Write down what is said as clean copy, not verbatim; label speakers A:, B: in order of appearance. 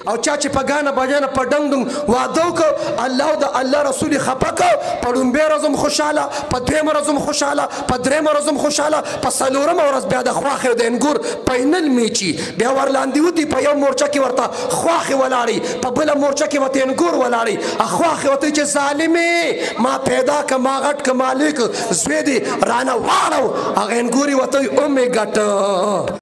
A: او چا چې په ګانه بجانه په ډنګ ډنګ واده وکړ الله او د الله رسول یې خفه کړ. په لومبۍ ورځ هم خوشحاله، په دویمه ورځ هم خوشحاله، په درېیمه ورځ هم خوشحاله، په څلورمه ورځ بیا د خواښې او د انګور پینل میچي بیا ورلاندې وتي. په یو مورچه کې ورته خواښې ولاړې، په بله مورچه کې ورته انګور ولاړې. خواښې ورته چې ظالمې ما پیدا که ما غټ که مالک زوی دې رانه واړو، هغه انګور یې ورته ومې ګټه.